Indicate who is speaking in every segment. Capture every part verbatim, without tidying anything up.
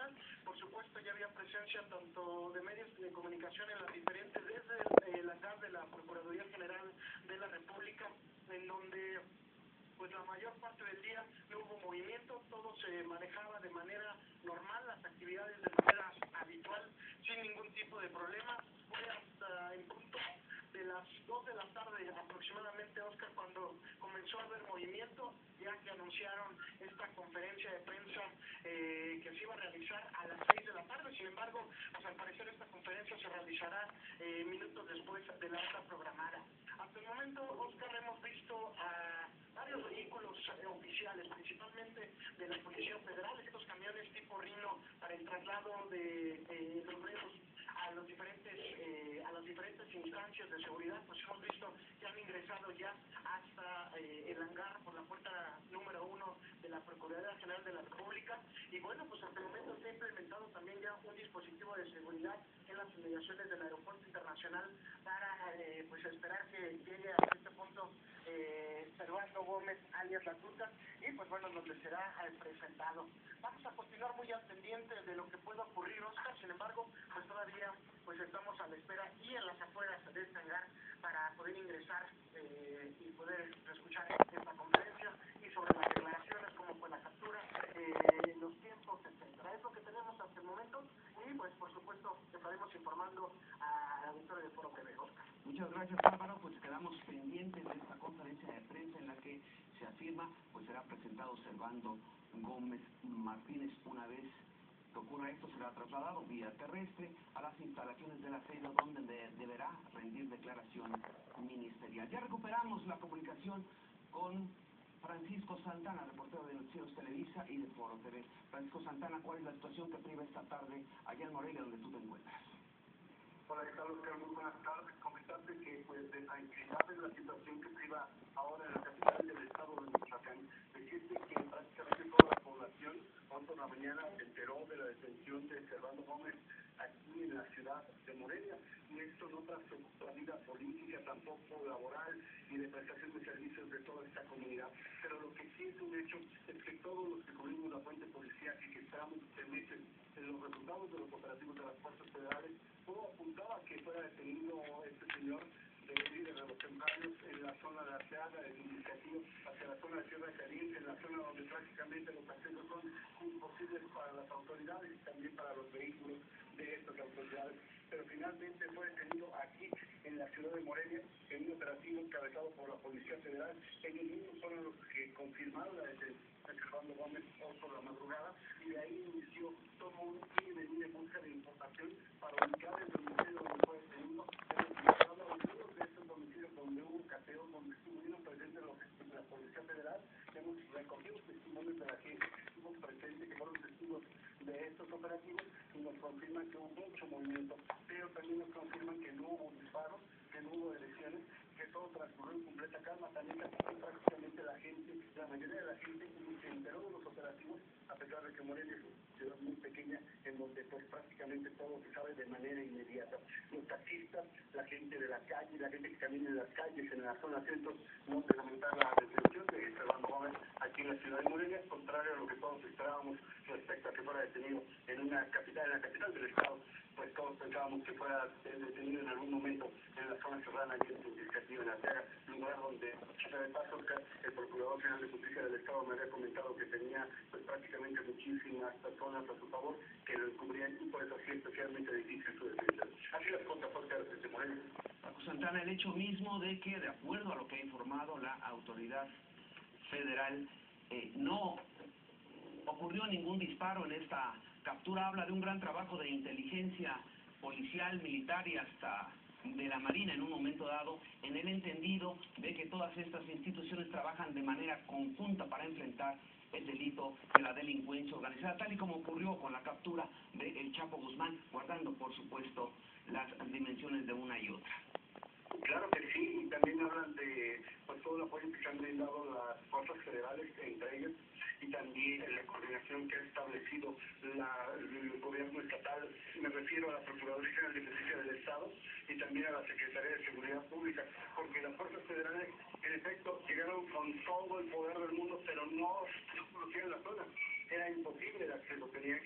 Speaker 1: Nacional. Por supuesto, ya había presencia tanto de medios de comunicación en las diferentes, desde eh, la C A R de la Procuraduría General de la República, en donde pues la mayor parte del día no hubo movimiento, todo se manejaba de manera normal, las actividades de manera habitual, sin ningún tipo de problema. Fue hasta en punto de las dos de la tarde aproximadamente, Oscar, cuando comenzó a haber movimiento, ya que anunciaron esta conferencia de prensa eh, que se iba a realizar a las seis de la tarde. Sin embargo, pues al parecer esta conferencia se realizará eh, minutos después de la hora programada. Hasta el momento, Oscar, hemos visto a varios vehículos eh, oficiales, principalmente de la Policía Federal, estos camiones tipo Rino para el traslado de eh, los reos a los diferentes eh, a las diferentes instancias de seguridad. Pues hemos visto que han ingresado ya hasta eh, el hangar por la puerta número uno de la Procuraduría General de la República, y bueno, pues hasta el momento se ha implementado también ya un dispositivo de seguridad en las inmediaciones del aeropuerto internacional para eh, pues esperar que llegue a este punto eh, Servando Gómez alias La Tuta, y pues bueno, donde será eh, presentado. Vamos a continuar muy al pendiente de lo que pueda ocurrir, Oscar. Sin embargo, pues todavía pues estamos a la espera y en las afueras de este hangar para poder ingresar eh, y poder escuchar esta conferencia y sobre las declaraciones, cómo fue la captura, eh, los tiempos, etcétera. Es lo que tenemos hasta el momento, y pues por supuesto estaremos informando a la auditorio de Foro T V, Oscar.
Speaker 2: Muchas gracias, Álvaro. Pues quedamos pendientes de esta conferencia de prensa en la que se afirma pues será presentado Servando Gómez Martínez. Una vez que ocurra esto, será trasladado vía terrestre a las instalaciones de la SEIDO, donde de, deberá rendir declaración ministerial. Ya recuperamos la comunicación con Francisco Santana, reportero de Noticieros Televisa y de Foro T V. Francisco Santana, ¿cuál es la situación que priva esta tarde allá en Morelia, donde tú te encuentras?
Speaker 3: Hola, ¿qué tal, Oscar? Muy buenas tardes. Comentarte que, pues, de tranquilidad es la situación que priva ahora en la capital del estado de Michoacán. Decirte que prácticamente toda la población, hoy por la mañana, se enteró de la detención de Servando Gómez aquí en la ciudad de Morelia, y esto no trascendió la vida política, tampoco laboral y de prestación de servicios de toda esta comunidad. Pero lo que sí es un hecho es que todos los que cubrimos la fuente policial y que esperamos de meses en los resultados de los operativos de las fuerzas federales, todo apuntaba que fuera detenido este señor de líder de los tempranios en la zona de Arteaga, del indicativo, hacia la zona de Sierra Caliente, en la zona donde prácticamente los accesos son imposibles para las autoridades y también para los vehículos de estas autoridades. Pero finalmente fue detenido aquí en la ciudad de Morelia en un operativo encabezado por la Policía Federal. Ellos mismos fueron los que confirmaron la detención de Servando Gómez hoy por la madrugada, y de ahí inició todo un ir y venir en busca de información para ubicar el domicilio donde fue detenido. Hemos hablado algunos de estos domicilios donde hubo cateos, donde estuvieron presentes los de la Policía Federal. Hemos recogido testimonios de la gente que estuvo presente, que fueron testigos de estos operativos, y nos confirman que hubo mucho movimiento, pero también nos confirman que no hubo disparos, que no hubo elecciones, que todo transcurrió en completa calma. También que prácticamente la gente, la mayoría de la gente se enteró de los operativos, a pesar de que Morelia es una ciudad muy pequeña, en donde pues prácticamente todo se sabe de manera inmediata. Los taxistas, la gente de la calle, la gente que camina en las calles, en la zona centro, no de lamentar la detención de Servando Gómez aquí en la ciudad de Morelia, contrario a lo que todos esperábamos respecto a que fuera detenido en una capital, en la capital del estado. Pues todos pensábamos que fuera detenido en algún momento en la zona serrana y en el indicativo en Arteaga, lugar donde, de paso, el Procurador General de Justicia del Estado me había comentado que tenía pues prácticamente muchísimas personas a su favor que lo cubrían, y por eso sí especialmente difícil su defensa. Así las cosas, Oscar, desde Morelia.
Speaker 2: Paco Santana, el hecho mismo de que, de acuerdo a lo que ha informado la autoridad federal, eh, no ocurrió ningún disparo en esta captura, habla de un gran trabajo de inteligencia policial, militar y hasta de la Marina en un momento dado, en el entendido de que todas estas instituciones trabajan de manera conjunta para enfrentar el delito de la delincuencia organizada, tal y como ocurrió con la captura de El Chapo Guzmán, guardando por supuesto las dimensiones de una y otra.
Speaker 3: Claro que sí, y también hablan de pues, todo el apoyo que se han brindado las fuerzas federales, entre ellas, y también la coordinación que ha establecido la, el gobierno estatal. Me refiero a la Procuraduría General de Justicia del Estado y también a la Secretaría de Seguridad Pública, porque las fuerzas federales, en efecto, llegaron con todo el poder del mundo, pero no, no conocían la zona. Era imposible el acceso, tenían que depender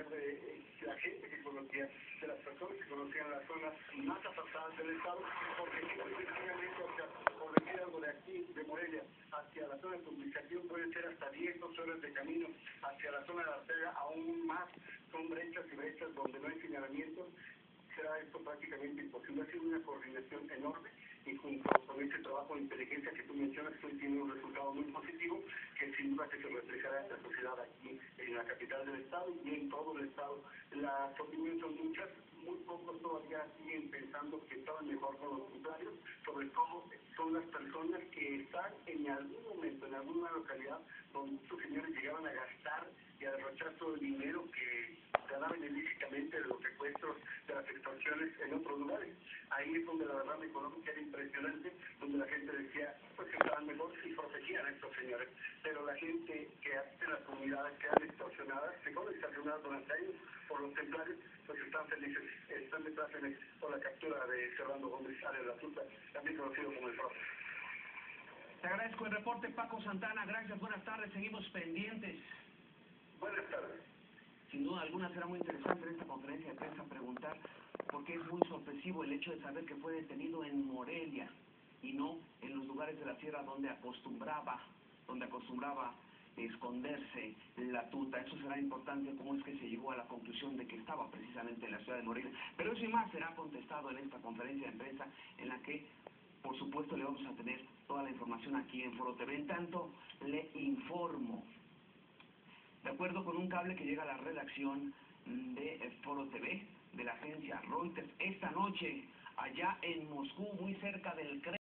Speaker 3: señor, de eh, la gente que conocía, de las personas que conocían las zonas más apartadas del estado, porque sencillamente, o sea, por decir algo de aquí, de Morelia, hacia la zona de comunicación pueden ser hasta diez, doce horas de camino, hacia la zona de Arteaga aún más, son brechas y brechas donde no hay señalamientos. Será esto prácticamente imposible. Ha sido una coordinación enorme y junto con ese trabajo de inteligencia que tú mencionas, que hoy tiene un resultado muy positivo, que sin duda que se reflejará en la sociedad aquí en la capital del estado y en todo el estado. Las opiniones son muchas, muy pocos todavía siguen pensando que estaban mejor con los contrarios, sobre todo son las personas que están en algún momento, en alguna localidad, donde estos señores llegaban a gastar y a derrochar todo el dinero que ganaban ilícitamente de los secuestros, de las extorsiones en otros lugares. Ahí es donde la derrama económica era impresionante, donde la gente decía, pues que estaban mejor y protegían a estos señores. Pero la gente que hace las comunidades que han extorsionadas, se fueron extorsionadas durante años por los templarios, pues están felices, están de plácemes por la captura de Servando Gómez de la Tuta, también conocido como el Profe.
Speaker 2: Te agradezco el reporte, Paco Santana. Gracias, buenas tardes. Seguimos pendientes.
Speaker 3: Buenas tardes.
Speaker 2: Sin duda alguna será muy interesante en esta conferencia de prensa preguntar por qué es muy sorpresivo el hecho de saber que fue detenido en Morelia y no en los lugares de la sierra donde acostumbraba, donde acostumbraba esconderse la tuta. Eso será importante, cómo es que se llegó a la conclusión de que estaba precisamente en la ciudad de Morelia. Pero eso y más será contestado en esta conferencia de prensa en la que, por supuesto, le vamos a tener toda la información aquí en Foro T V. En tanto, le informo, de acuerdo con un cable que llega a la redacción de Foro T V, de la agencia Reuters, esta noche, allá en Moscú, muy cerca del Kremlin,